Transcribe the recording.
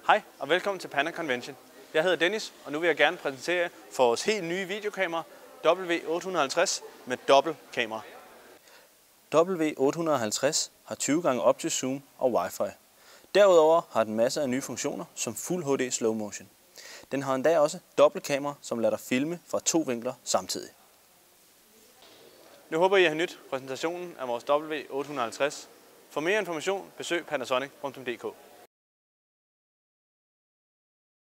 Hej og velkommen til Panda Convention. Jeg hedder Dennis, og nu vil jeg gerne præsentere for vores helt nye videokamera W850 med dobbeltkamera. W850 har 20 gange optisk zoom og Wi-Fi. Derudover har den masser af nye funktioner som Full HD Slow Motion. Den har endda også dobbeltkamera, som lader dig filme fra 2 vinkler samtidig. Nu håber I har nydt præsentationen af vores W850. For mere information besøg panasonic.dk.